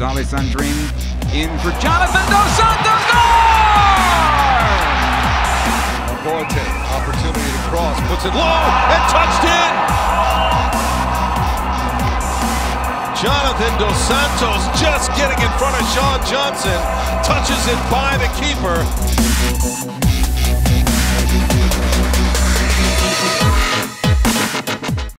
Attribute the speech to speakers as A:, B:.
A: Gonzalez Sandrin in for Jonathan Dos Santos. Goal!
B: Boateng, opportunity to cross, puts it low and touched in. Jonathan Dos Santos just getting in front of Sean Johnson, touches it by the keeper.